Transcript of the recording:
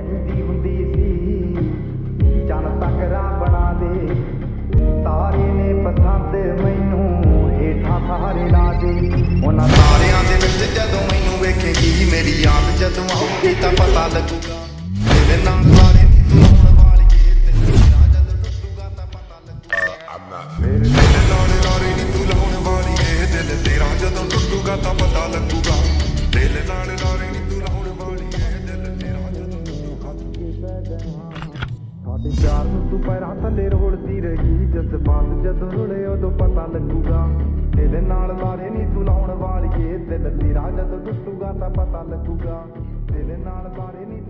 ਕਹਿੰਦੀ ਹੁੰਦੀ ਸੀ ਚੰਨ ਤੱਕਰਾ ਬਣਾ ਦੇ, ਤਾਰੇ ਨੇ ਪਸੰਦ ਮੈਨੂੰ ਹੇਠਾਂ ਸਾਰੇ ਲਾ ਦੇ। ਉਹਨਾਂ ਤਾਰਿਆਂ ਦੇ ਵਿੱਚ ਜਦੋਂ ਮੈਨੂੰ ਵੇਖੇਗੀ ਮੇਰੀ ਯਾਦ ਜਦੋਂ ਆਊਗੀ ਤਾਂ ਪਤਾ ਲੱਗੂਗਾ ਤੇਰੇ ਨਾਲ ਤਾਰੇ ਨੀ ਤੂੰ ਲਾਉਣ ਵਾਲੀਏ, ਤੇਰਾ ਜਦੋਂ ਟੁੱਟੂਗਾ ਤਾਂ ਪਤਾ ਲੱਗੂਗਾ। ਮੇਰੇ ਨਾਲ ਤਾਰੇ ਨੀ ਤੂੰ ਲਾਉਣ ਵਾਲੀਏ, ਦਿਲ ਤੇਰਾ ਜਦੋਂ ਟੁੱਟੂਗਾ ਤਾਂ ਪਤਾ ਲੱਗੂਗਾ। ਦਿਲ ਨਾਲ ਤਾਰੇ ਨੀ ਤੂੰ ਲਾਉਣ ਵਾਲੀਏ, ਦਿਲ ਤੇਰਾ ਜਦੋਂ ਟੁੱਟੂਗਾ। ਸਾਡੇ ਪਿਆਰ ਨੂੰ ਤੂੰ ਪੈਰਾਂ ਥੱਲੇ ਰੋਲਦੀ ਰਹੀ, ਜਜ਼ਬਾਤ ਜਦੋਂ ਰੁਲੇ ਉਦੋਂ ਪਤਾ ਲੱਗੂਗਾ। ਦਿਲ ਨਾਲ ਤਾਰੇ ਨੀ ਤੂੰ ਲਾਉਣ ਵਾਲੀਏ, ਦਿਲ ਤੇਰਾ ਜਦੋਂ ਟੁੱਟੂਗਾ ਤਾਂ ਪਤਾ ਲੱਗੂਗਾ। ਦਿਲ ਨਾਲ ਤਾਰੇ ਨੀ